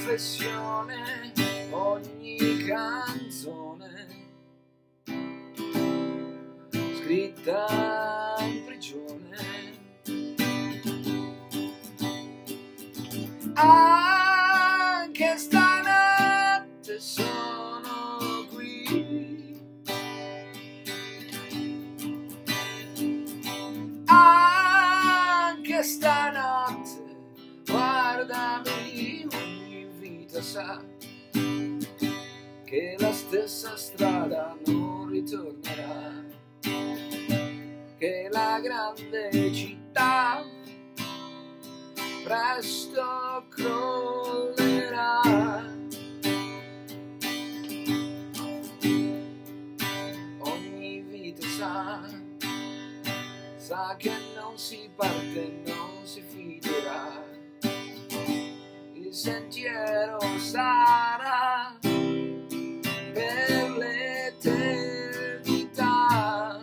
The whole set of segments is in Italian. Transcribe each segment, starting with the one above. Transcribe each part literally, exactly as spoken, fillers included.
confessione, ogni canzone scritta in prigione. Anche stanotte sono qui, anche stanotte guardami, ogni vita sa che la stessa strada non ritornerà, che la grande città presto crollerà. Ogni vita sa, sa che non si parte, non si fiderà, il sentiero sarà per l'eternità.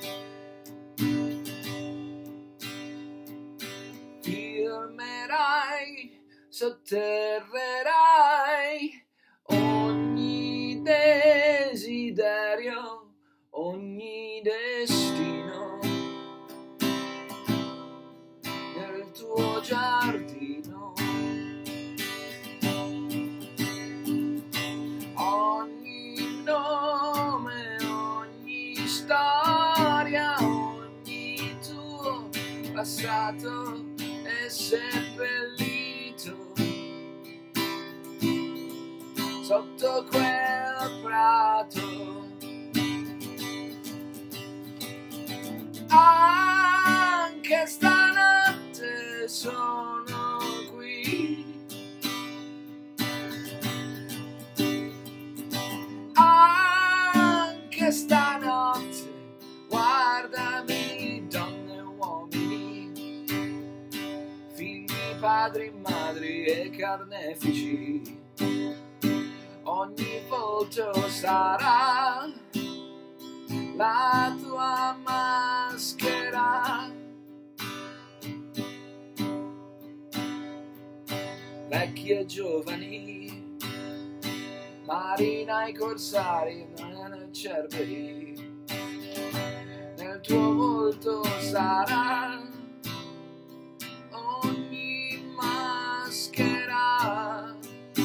Firmerai, sotterrerai ogni desiderio, ogni destino nel tuo giardino. Ogni nome, ogni storia, ogni tuo passato è seppellito sotto quel prato. Anche stanotte sono qui, anche stanotte guardami, donne e uomini, figli, padri, madri e carnefici. Ogni volto sarà la tua maschera. Vecchi e giovani, marinai, corsari, cerberi, nel tuo volto sarà ogni maschera.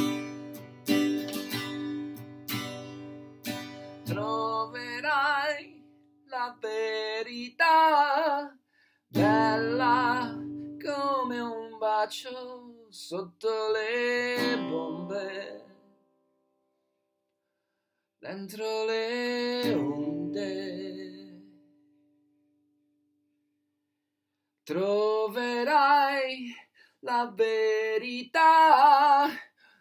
Troverai la verità, bella come un bacio sotto le bombe, dentro le onde. Troverai la verità,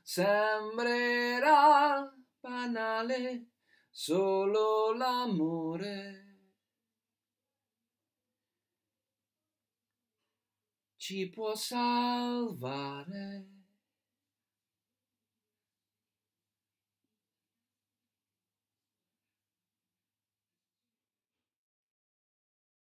sembrerà banale, solo l'amore ci può salvare.